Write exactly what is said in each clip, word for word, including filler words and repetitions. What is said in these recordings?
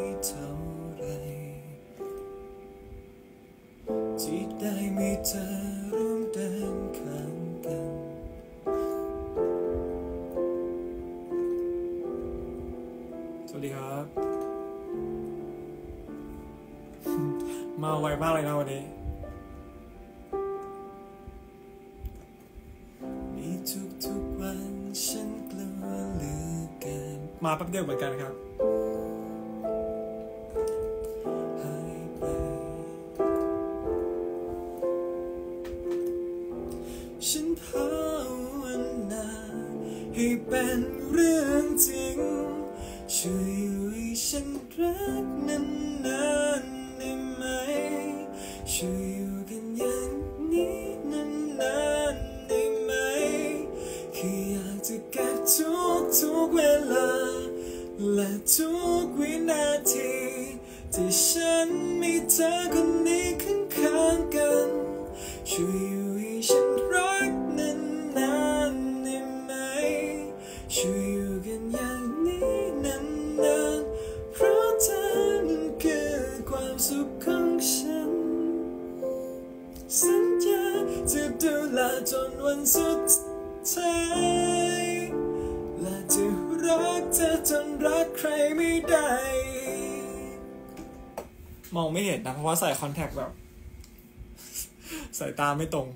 เท่าไรที่ได้มีเธอร่วมเดินข้างกันสวัสดีครับมาไวมากเลยนะวันนี้มีทุกๆวันฉันกลัวเหลือเกินมาแป๊บเดียวเหมือนกันครับหายไปฉันภาวนาให้เป็นเรื่องจริงช่วยอยู่ให้ฉันรักนั้นนานได้ไหมช่วยอยู่กันอย่างนี้นานๆได้ไหมแค่อยากจะเก็บทุกทุกเวลาและทุกวินาทีที่ฉันมีเธอคนนี้ข้างๆกันช่วยอยู่ให้ฉันรักนั้นนานได้ไหมช่วยอยู่กันอย่างนี้นานๆเพราะเธอนั้นคือความสุขของฉันสัญญาจะดูแลจนวันสุดท้ายและจะรักเธอจนรักใครไม่ได้มองไม่เห็นนะเพราะว่าใส่คอนแทคแบบสายตาไม่ตรง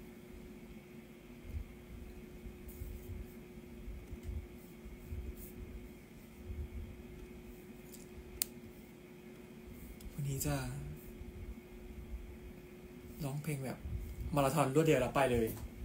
วันนี้จะร้องเพลงแบบมาราธอนรวดเดียวแล้วไปเลย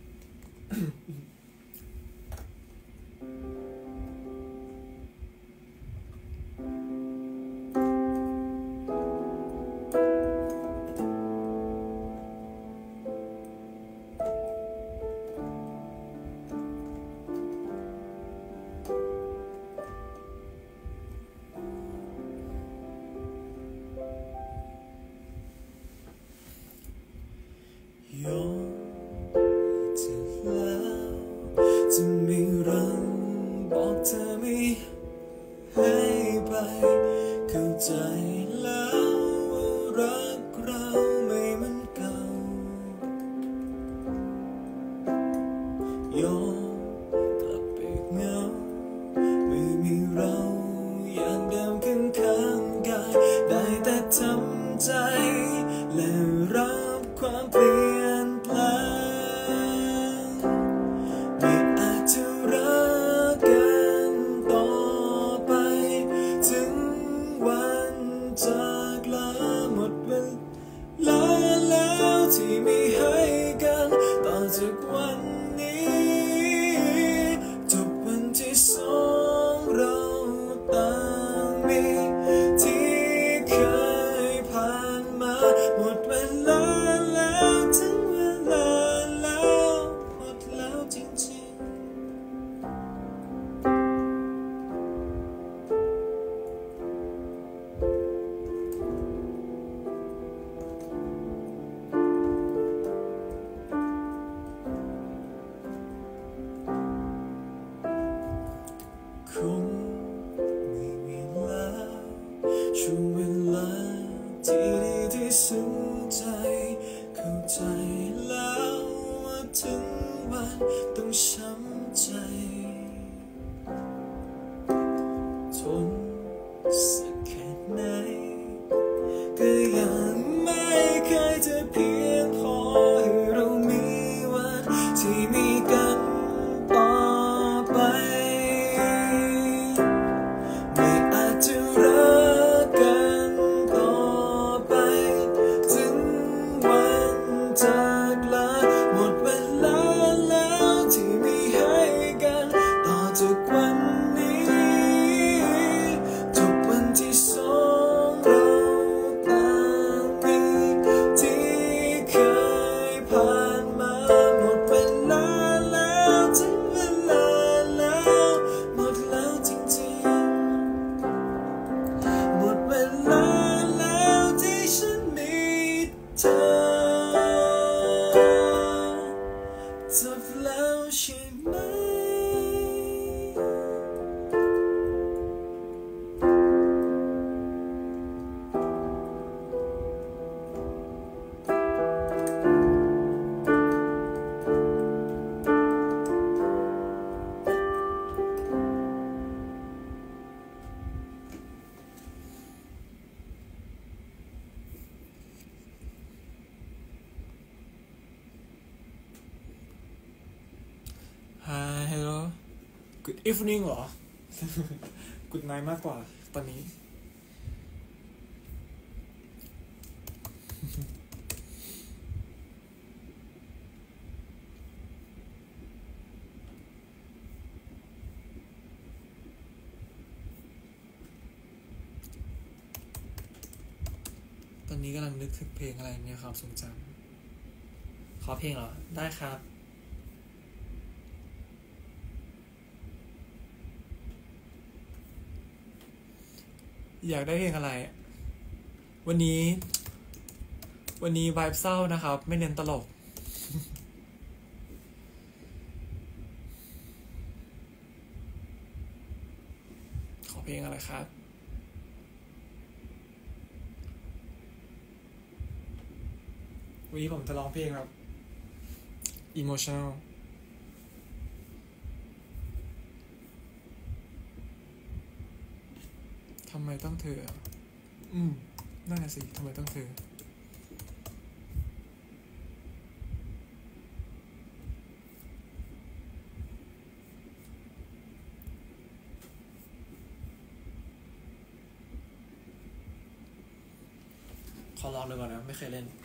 ยอมจะแล้วจะไม่รังบอกเธอไม่ให้ไปเข้าใจแล้วว่ารักเราไม่เหมือนเก่ายอมกลับไปเหงาไม่มีเราอย่างเดิมข้างๆกายได้แต่ทำใจและรับความเปลี่ยนแปลงไม่อาจจะรักกันต่อไปถึงวันจากลาหมดเวลาแล้วที่มีให้กันต่อจากวันนี้จบวันที่สองเราต่างมีที่เคยผ่านมาหมดเวลาแล้วถึงเวลาแล้วหมดแล้วจริงๆคงไม่มีแล้วช่วงเวลาที่ดีที่สุดใจเข้าใจแล้วว่าถึงวันต้องช้ำใจทนสักแค่ไหนก็ยังไม่เคยจะเพียงพอให้เรามีวันที่มีกันต่อไปไม่อาจจะรักกันต่อไปถึ Good evening เหรอ Good night มากกว่าตอนนี้ตอนนี้กำลังนึกถึงเพลงอะไรเนี่ยครับทรงจำขอเพลงเหรอได้ครับอยากได้เพลงอะไรวันนี้วันนี้ไวบ์เศร้านะครับไม่เน้นตลกขอเพลงอะไรครับวันนี้ผมจะร้องเพลงแบบ emotional ทำไมต้องเธออืมนั่นน่ะสิทำไมต้องเธอขอลองดูก่อนนะไม่เคยเล่น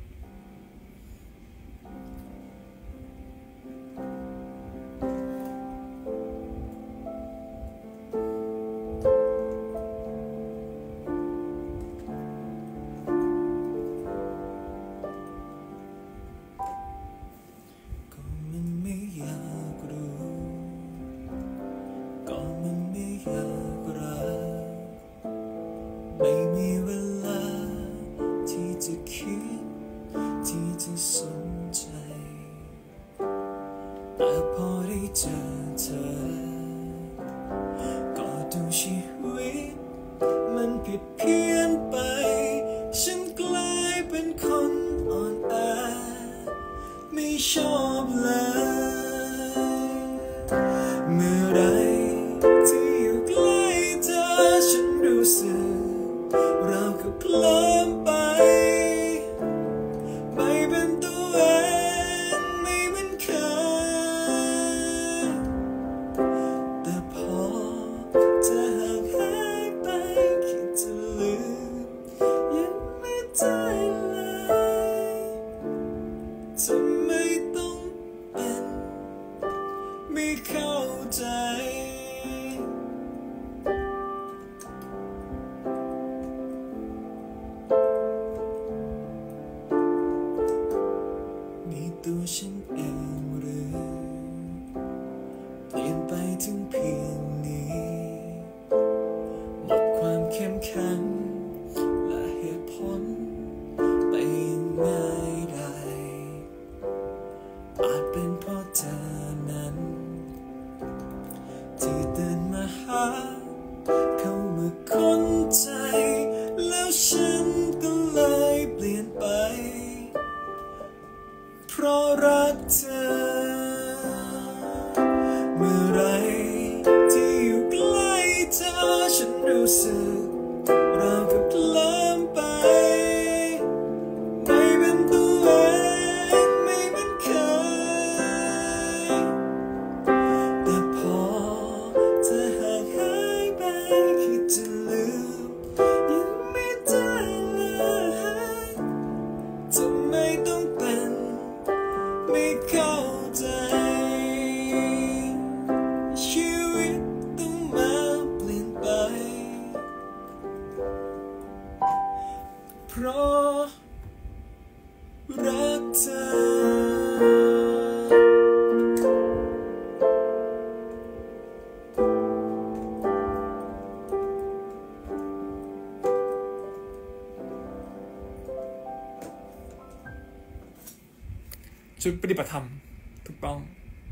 ชุดปฏิบัติธรรมถูกต้อง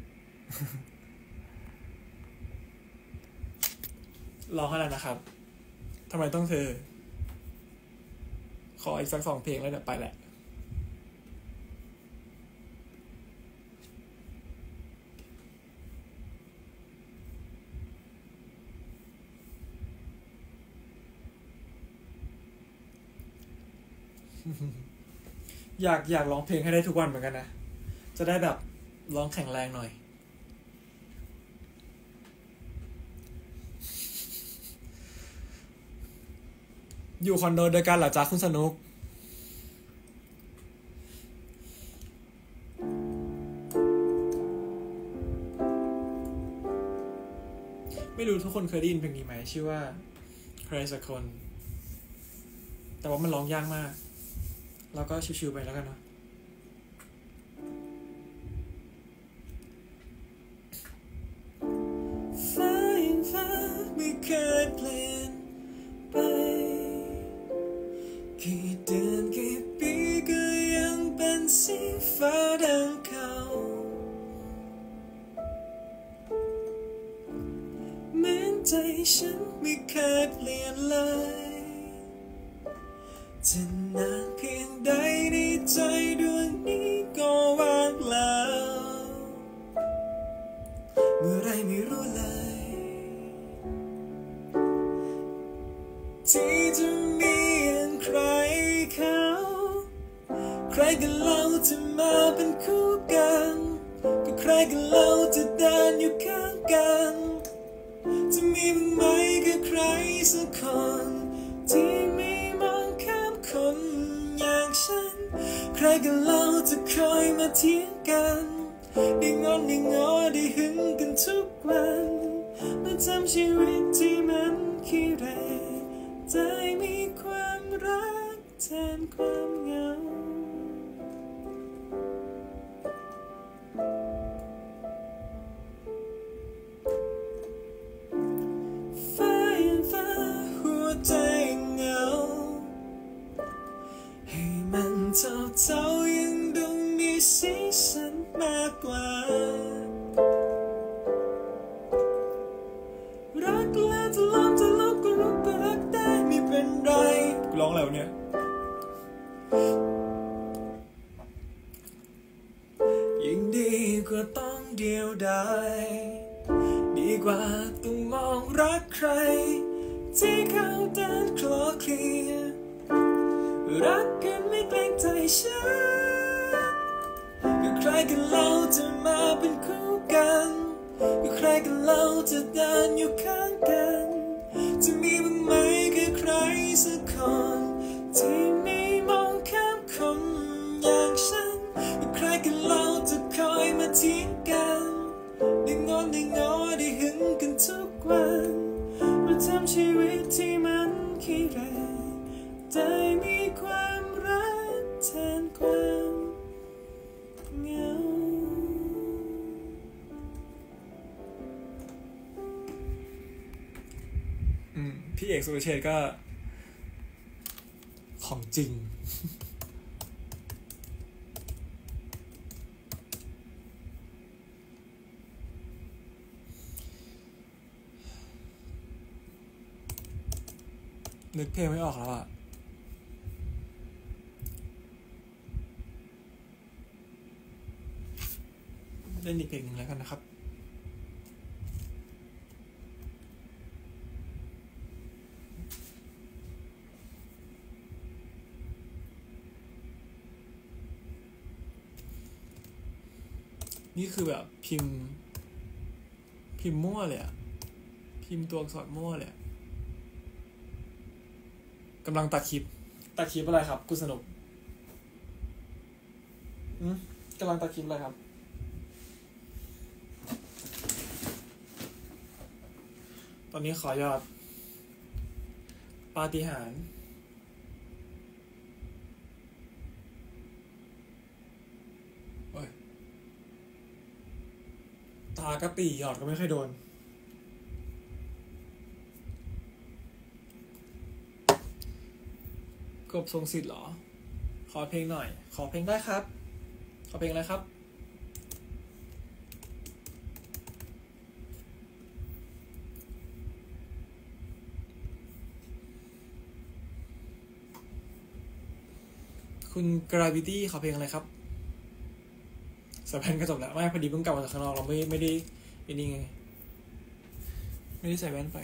รอขนาดนะครับทำไมต้องเธอขออีกสักสองเพลงแล้วเดี๋ยวไปแหละอยากอยากร้องเพลงให้ได้ทุกวันเหมือนกันนะจะได้แบบร้องแข็งแรงหน่อยอยู่คอนโดเดียวกันเหรอจ๊ะคุณสนุกไม่รู้ทุกคนเคยได้ยินเพลงนี้ไหมชื่อว่าใครสักคนแต่ว่ามันร้องยากมากเราก็ชิวๆไปแล้วกันเนาะฟ้ายังฟ้าไม่เคยเปลี่ยนไปกี่เดือนกี่ปีก็ยังเป็นสีฟ้าดังเก่าเหมือนใจฉันไม่เคยเปลี่ยนเลยจะนานเพียงใดในใจดวงนี้ก็ว่างแล้วเมื่อไรไม่รู้เลยที่จะมีอย่างใครเขาใครกันเล่าจะมาเป็นคู่กันก็ใครกันเล่าจะเดินอยู่ข้างกันจะมีบ้างไหมกับใครสักคนที่ไม่มองข้ามคนอย่างฉันใครกันเล่าจะคอยมาเถียงกันได้งอนได้งอได้หึงกันทุกวันมาทำชีวิตที่มันขี้เหร่ได้มีความรักแทนความเหงาฟ้ายังฟ้าหัวใจเหงาให้มันเท่าเท่ายังดูมีสีสันมากกว่ารักแล้วจะลองจะลบก็รู้ก็รักได้ไม่เป็นไรกูร้องแล้วเนี่ยยิ่งดีกว่าต้องเดียวดายดีกว่าต้องมองรักใครที่เขาเดินคลอเคลียรักกันไม่เกรงใจฉันก็ใครกันเล่าจะมาเป็นคู่กันก็ใครกันเล่าจะเดินอยู่ข้างกันจะมีบ้างไหมกับใครสักคนที่ไม่มองข้ามคนอย่างฉันก็ใครกันเล่าจะคอยมาเถียงกันได้งอนได้งอได้หึงกันทุกวันมาทำชีวิตที่มันขี้เหร่ได้มีความรักแทนความเหงาอืมพี่เอกสุรเชษฐ์ก็ของจริงนึกเพลงไม่ออกแล้วอ่ะเล่นอีกเพลงหนึ่งแล้วกันนะครับนี่คือแบบพิมพ์พิมพ์มั่วเลยอะพิมพ์ตัวอักษรมั่วเลยกำลังตัดคลิปตัดคลิปอะไรครับกูสนุกอืมกำลังตัดคลิปอะไรครับตอนนี้ขอยอดปาฏิหาริย์โอ้ยตากระปี่หยอดก็ไม่ค่อยโดนกบทรงสิทธิ์เหรอขอเพลงหน่อยขอเพลงได้ครับขอเพลงอะไรครับคุณ Gravity ขอเพลงอะไรครับสแปนก็จบแล้วไม่พอดีเพิ่งกลับมาจากข้างนอกเราไม่ไม่ได้ไอ้นี่ไงไม่ได้ใส่แว่นไป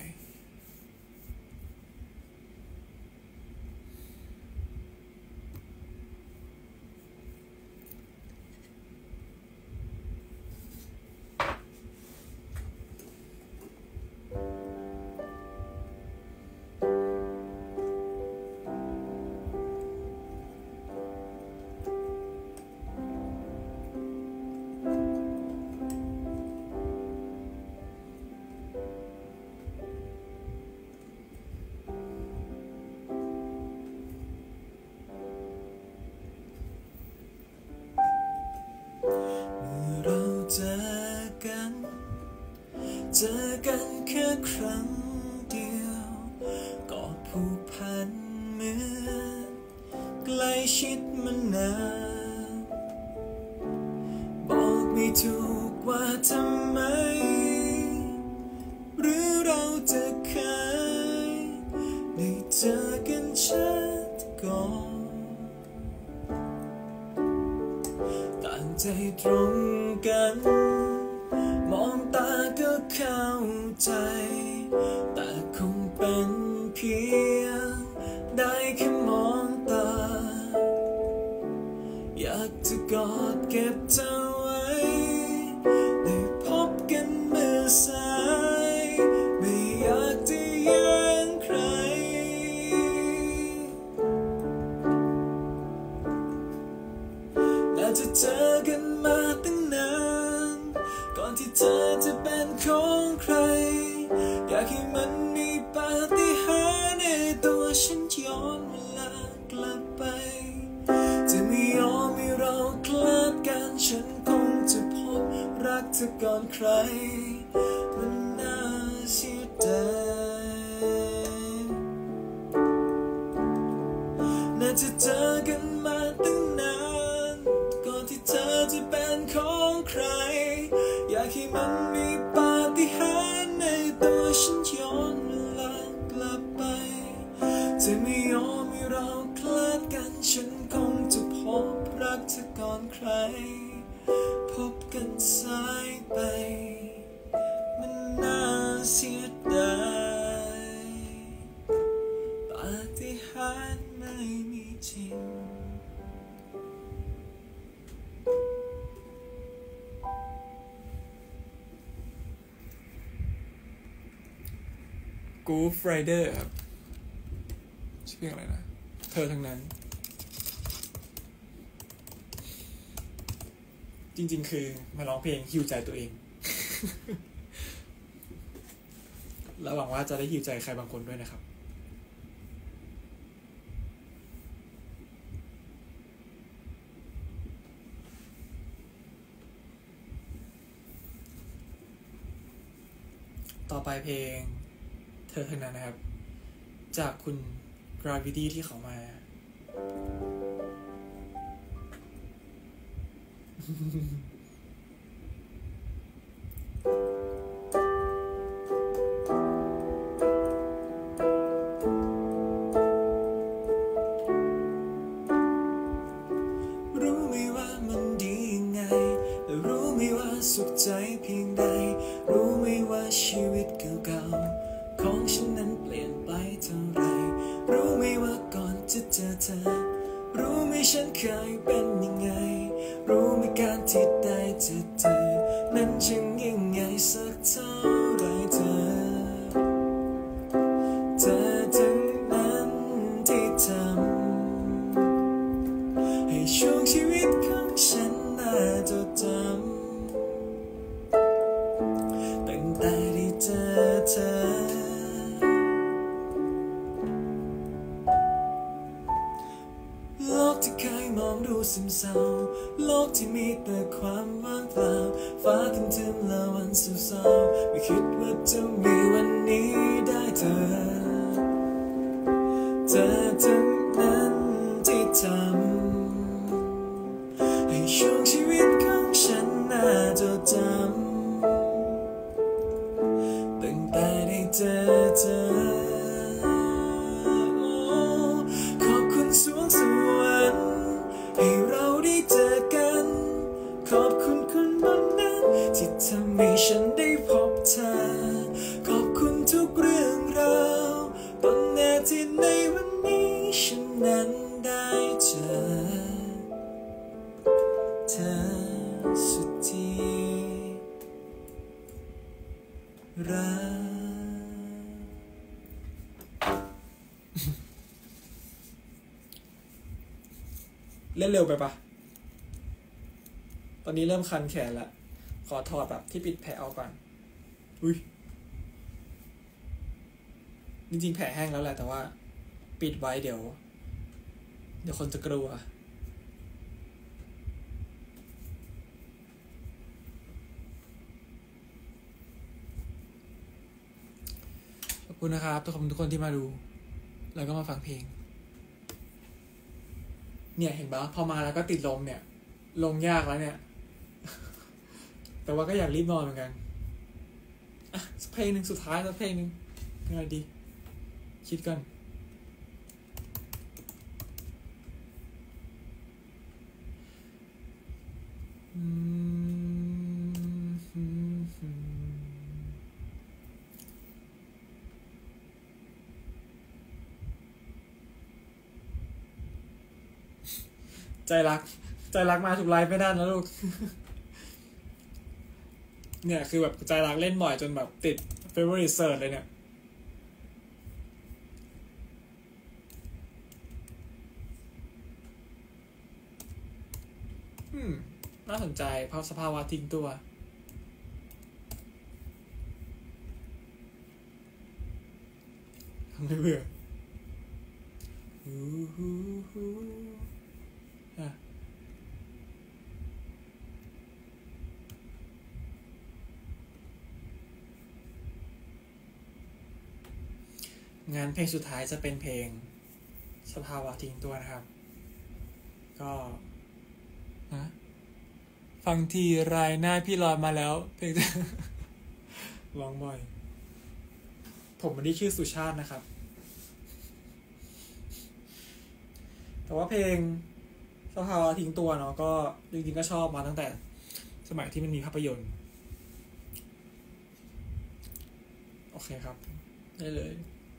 พันธ์เหมือนใกล้ชิดมานานบอกไม่ถูกว่าทำไมหรือเราจะเคยได้เจอกันชัดก่อนต่างใจตรงกันมองตาก็เข้าใจแต่คงเป็นเพียงได้แค่มองตาอยากจะกอดเก็บเธอไว้ได้พบกันเมื่อสายไม่อยากจะแย่งใครน่าจะเจอกันมาตั้งนานก่อนที่เธอจะเป็นของใครอยากให้มันมีปาฏิหาริย์ในตัวฉันย้อนเวลากลับไปจะไม่ยอมให้เราคลาดกันฉันคงจะพบรักเธอก่อนใครมันน่าเสียดายน่าจะเจอกันมาตั้งนานก่อนที่เธอจะเป็นของใครอยากให้มันมีปาฏิหาริย์ในตัวฉันย้อนเวลากลับไปจะไม่ยอมให้เราคลาดกันฉันคงจะพบรักเธอก่อนใครพบกันสายไปมันน่าเสียดายปาฏิหาริย์ไม่มีจริงกูฟไรเดอร์ครับชื่อเพลงอะไรนะเธอทั้งนั้นจริงๆคือมาร้องเพลงฮิวใจตัวเอง แล้วหวังว่าจะได้ฮิวใจใครบางคนด้วยนะครับต่อไปเพลงเธอทั้งนั้นนะครับจากคุณ Gravity ที่เขามา รู้ไหมว่ามันดียังไงรู้ไหมว่าสุขใจเพียงใดรู้ไหมว่าชีวิตเก่าๆของฉันนั้นเปลี่ยนไปเท่าไรรู้ไหมว่าก่อนจะเจอเธอรู้ไหมฉันเคยเป็นยังไงรู้ไหมการที่ได้เจอเธอนั้นช่างยิ่งใหญ่สักเท่าไรเธอเธอทั้งนั้นที่ทำให้ช่วงชีวิตของฉันน่าจดจำตั้งแต่ได้เจอเธอโลกที่เคยมองดูซึมเศร้าโลกที่มีแต่ความว่างเปล่าฟ้าทึมๆและวันเศร้าๆไม่คิดว่าจะมีวันนี้ได้เธอเธอทั้งนั้นที่ทำให้ช่วงชีวิตของฉันน่าจดจำตั้งแต่ได้เจอเธอขอบคุณสวงสวรรค์ให้เราได้เจอกันขอบคุณคนบนนั้นที่ทำให้ฉันได้พบเธอขอบคุณทุกเรื่องราวต้นแน่ที่ในวันนี้ฉันนั้นได้เจอเธอสุดที่รักเล่นเร็วไปปะตอนนี้เริ่มคันแขนละขอถอดแบบที่ปิดแผลออกก่อนอุ้ยจริงๆแผลแห้งแล้วแหละแต่ว่าปิดไว้เดี๋ยวเดี๋ยวคนจะกลัวขอบคุณนะครับทุกคนทุกคนที่มาดูแล้วก็มาฟังเพลงเนี่ยเห็นปะพอมาแล้วก็ติดลมเนี่ยลงยากแล้วเนี่ย แต่ว่าก็อยากรีบนอนเหมือนกันอ่ะเพลงหนึ่งสุดท้ายแล้วเพลงหนึ่งยังไงดีคิดกันใจรักใจรักมาถูกไลฟ์ไม่ได้นะลูก เนี่ยคือแบบใจรักเล่นบ่อยจนแบบติด favorite search เลยเนี่ยอืมน่าสนใจเพราะสภาวะทิ้งตัวไม่เบื่อฮู้ฮู้ฮู้อ่ะงานเพลงสุดท้ายจะเป็นเพลงสภาวะทิ้งตัวนะครับก็นะฟังทีไรหน้าพี่ลอยมาแล้วเพลง ร้องบ่อยผมไม่ได้ชื่อสุชาตินะครับแต่ว่าเพลงสภาวะทิ้งตัวเนาะก็จริงๆก็ชอบมาตั้งแต่สมัยที่มันมีภาพยนตร์โอเคครับได้เลย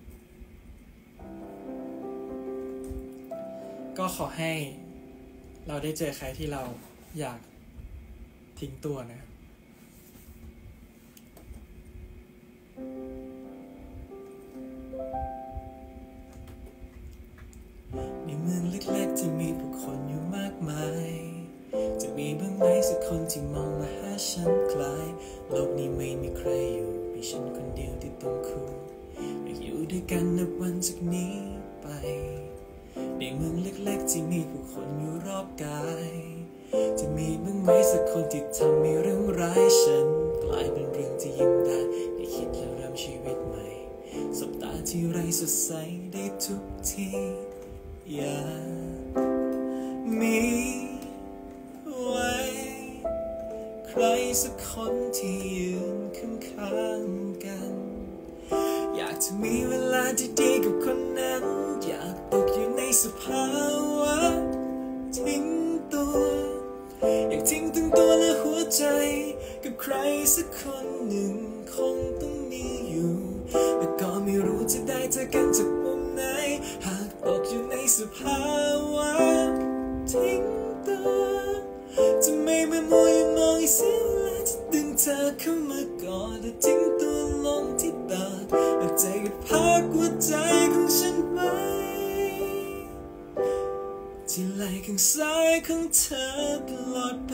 ก็ขอให้เราได้เจอใครที่เราอยากทิ้งตัวนะครับในเมืองเล็กๆที่มีผู้คนอยู่มากมายจะมีบ้างไหมสักคนที่มองมาหาฉันไกลโลกนี้ไม่มีใครอยู่มีฉันคนเดียวที่ต้องคู่อยากอยู่ด้วยกันนับวันจากนี้ไปในเมืองเล็กๆที่มีผู้คนอยู่รอบกายจะมีบ้างไหมสักคนที่ทำให้เรื่องร้ายฉันกลายเป็นเรื่องที่ยิ้มได้ได้คิดและเริ่มชีวิตใหม่สบตาที่ไรสดใสได้ทุกทีอยากมีไว้ใครสักคนที่ยืนข้างๆกันอยากจะมีเวลาที่ดีกับคนนั้นอยากตกอยู่ในสภาวะทิ้งตัวอยากทิ้งทั้งตัวและหัวใจกับใครสักคนหนึ่งคงต้องมีอยู่แต่ก็ไม่รู้จะได้เจอกันจากมุมไหนหากตกอยู่ในสภาวะทิ้งตัวจะไม่มามัวยังมองให้เสียเวลาจะดึงเธอเข้ามากอดและทิ้งตัวลงที่ตาและใจก็พักหัวใจของฉันไว้ที่ไหล่ข้างซ้ายของเธอตลอดไป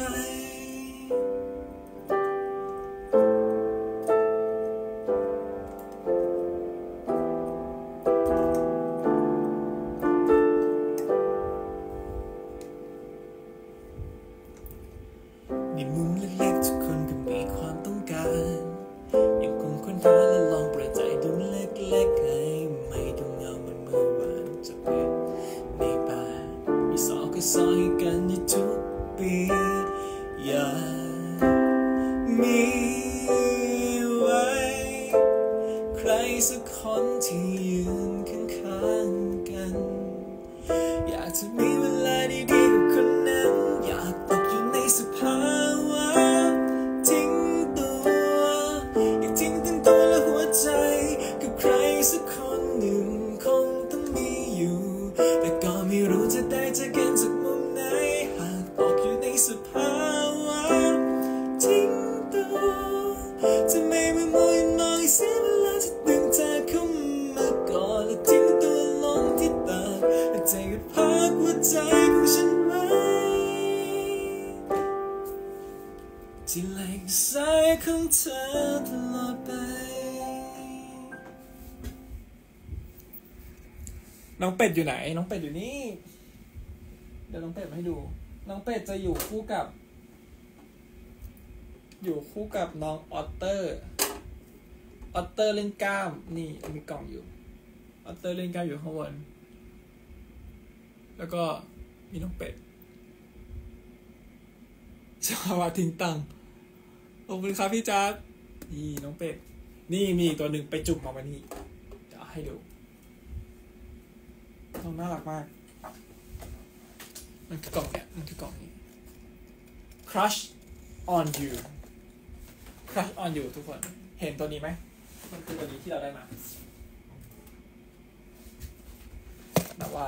ในมุมเล็กๆทุกคนก็มีความต้องการยังคงค้นหาและลองเปิดใจดวงเล็กๆให้ไม่ต้องเหงาเหมือนเมื่อวานจะเป็นในป่ามีซอกก็ซอยกันในทุกปีอยากมีไว้ใครสักคนที่ยืนข้างๆกันอยากจะมีเวลาดีๆกับคนนั้นอยากตกอยู่ในสภาวะทิ้งตัวอยากทิ้งทั้งตัวและหัวใจกับใครสักคนหนึ่งคงต้องมีอยู่แต่ก็ไม่รู้จะได้เจอกันจากมุมไหนหากตกอยู่ในสภาวะทิ้งตัวจะไม่มามัวยังมองให้เสียเวลาจะดึงเธอเข้ามากอดและทิ้งตัวลงที่ตาและใจก็พักหัวใจของฉันไว้ที่ไหล่ซ้ายของเธอตลอดไปน้องเป็ดอยู่ไหนน้องเป็ดอยู่นี่เดี๋ยวน้องเป็ดมาให้ดูน้องเป็ดจะอยู่คู่กับอยู่คู่กับน้องออตเตอร์ออตเตอร์เล่นกล้ามนี่มีกล่องอยู่อัตเตอร์เล่นกล้ามอยู่ข้างบนแล้วก็มีน้องเป็ดชาวาทิ้งตังขอบคุณครับพี่จ๊าบนี่น้องเป็ดนี่มีตัวหนึ่งไปจุกมาวันนี้จะให้ดูน้องน่ารักมากมันคือกล่องเนี่ยมันคือกล่องนี้ Crush on you Crush on you ทุกคนเห็นตัวนี้ไหมมันคือตัวนี้ที่เราได้มาแต่ว่า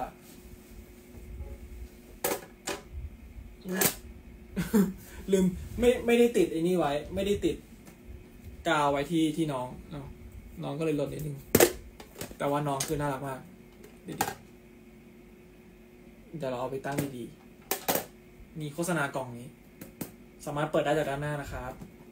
ลืมไม่ไม่ได้ติดไอ้นี่ไว้ไม่ได้ติดกาวไว้ที่ที่น้องน้องก็เลยหล่นนิดนึงแต่ว่าน้องคือน่ารักมากดีๆเดี๋ยวเราเอาไปตั้งดีๆมีโฆษณากล่องนี้สามารถเปิดได้จากด้านหน้านะครับ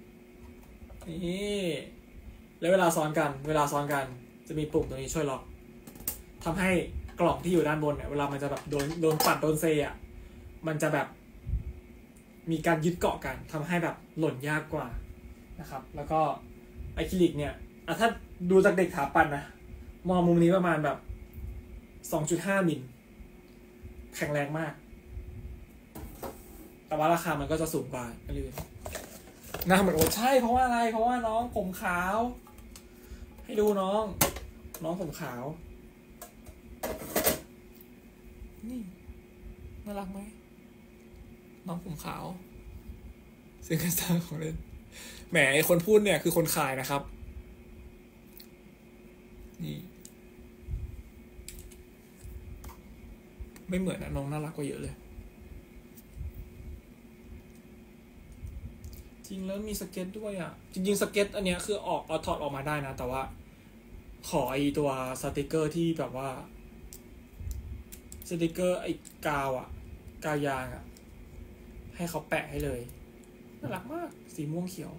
นี่แล้วเวลาซ้อนกันเวลาซ้อนกันจะมีปุ่มตัวนี้ช่วยล็อกทำให้กล่องที่อยู่ด้านบนเนี่ยเวลามันจะแบบโดนโดนปัดโดนเซอ่ะมันจะแบบมีการยึดเกาะกันทำให้แบบหล่นยากกว่านะครับแล้วก็อะคริลิกเนี่ยอ่ะถ้าดูจากเด็กถาปัดนะมองมุมนี้ประมาณแบบ สองจุดห้า มิลแข็งแรงมากแต่ว่าราคามันก็จะสูงกว่าก็เลยน่าเหมือนโอ้ใช่เพราะว่าอะไรเพราะว่าน้องผมขาวให้ดูน้องน้องผมขาวนี่น่ารักไหมน้องผมขาวซึ่งกระซ่าของเล่นแหมไอคนพูดเนี่ยคือคนขายนะครับนี่ไม่เหมือนนะน้องน่ารักกว่าเยอะเลยจริงแล้วมีสเก็ตด้วยอ่ะจริงๆสเก็ตอันเนี้ยคือออกเอาถอดออกมาได้นะแต่ว่าขอไอตัวสติกเกอร์ที่แบบว่าสติกเกอร์ไอกาวอ่ะกาวยางอ่ะให้เขาแปะให้เลยน่ารักมากสีม่วงเขียว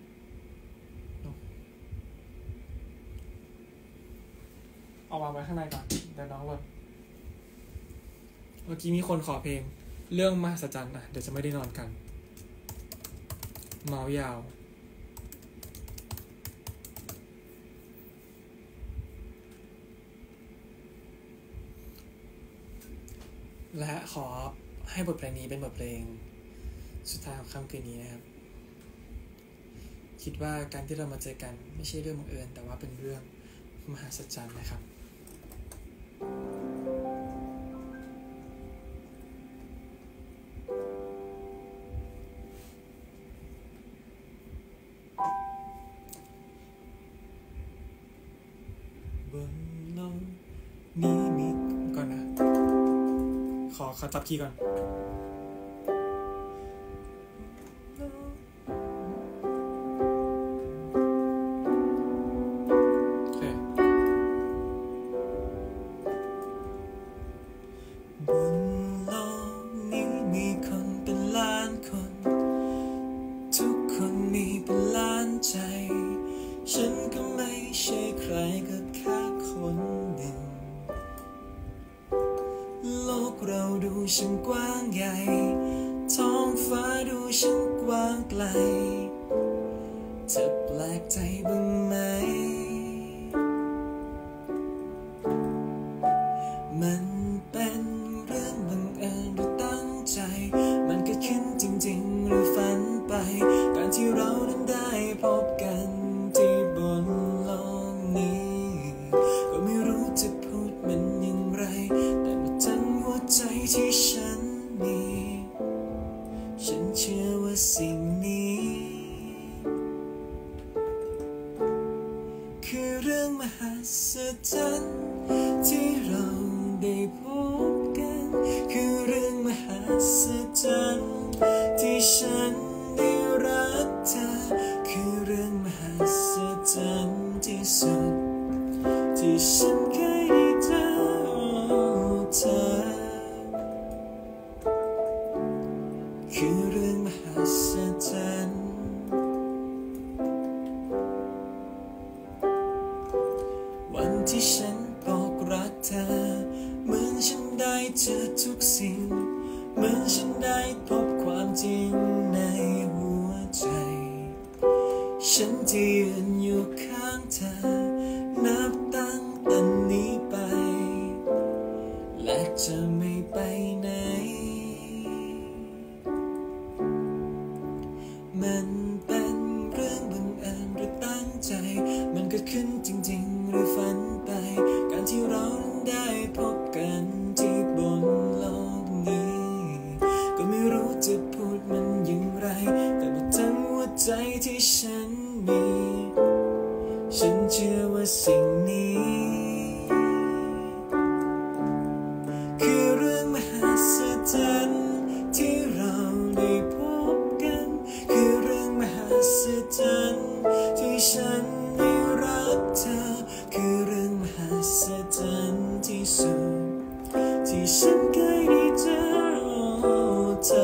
เอาวางไว้ข้างในก่อนเดี๋ยวน้องหล่นเมื่อกี้มีคนขอเพลงเรื่องมหัศจรรย์นะเดี๋ยวจะไม่ได้นอนกันเมาส์ยาวและขอให้บทเพลงนี้เป็นบทเพลงสุดท้ายของค่ำคืนนี้นะครับคิดว่าการที่เรามาเจอกันไม่ใช่เรื่องบังเอิญแต่ว่าเป็นเรื่องมหัศจรรย์นะครับบนโลกนี้มีก่อนนะขอขอจับคีย์ก่อนช่างกว้างใหญ่ท้องฟ้าดูช่างกว้างไกลเธอแปลกใจบ้างไหมมันเป็นเรื่องบังเอิญหรือตั้งใจมันเกิดขึ้นจริงๆหรือฝันไปการที่เรานั้นได้พบกันที่บนโลกนี้ก็ไม่รู้จะพูดมันอย่างไรแต่มาทั้งหัวใจที่ฉันมีฉันเชื่อว่าสิ่งนี้คือเรื่องมหัศจรรย์ที่เราได้พบกันคือเรื่องมหัศจรรย์ที่ฉันได้รักเธอคือเรื่องมหัศจรรย์ที่สุดที่ฉันเคยได้เจอเธอคือเรื่องมหัศจรรย์วันที่ฉันบอกรักเธอเหมือนฉันได้เจอทุกสิ่งเหมือนฉันได้พบความจริงในหัวใจฉันที่ยืนอยู่ข้างเธอนับตั้งแต่นี้ไปและจะไม่ไปไหนมันเป็นเรื่องบังเอิญหรือตั้งใจมันเกิดขึ้นจริงๆหรือฝันไปการที่เราได้พบกันที่บนโลกนี้ก็ไม่รู้จะพูดมันอย่างไรแต่หมดทั้งหัวใจที่ฉันมีฉันเชื่อว่าสิ่งนี้คือเรื่องมหัศจรรย์ที่เราได้พบกันคือเรื่องมหัศจรรย์ที่ฉันได้รักเธอคือเรื่องมหัศจรรย์ที่สุดที่ฉันเคยได้เจอเธอ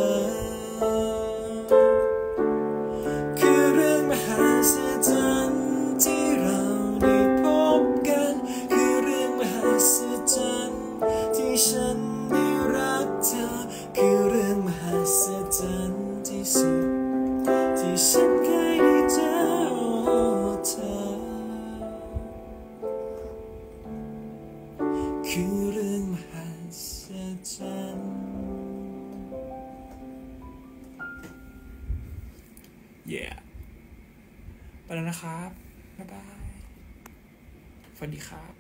คือเรื่องมหัศจรรย์ที่เราได้พบกันคือเรื่องมหัศจรรย์ที่ฉันได้รักเธอคือเรื่องมหัศจรรย์ที่สุดที่ฉันเคยได้เจอเธอคือเรื่องมหัศจรรย์ yeah ไปแล้วนะครับบ๊ายบายสวัสดีครับ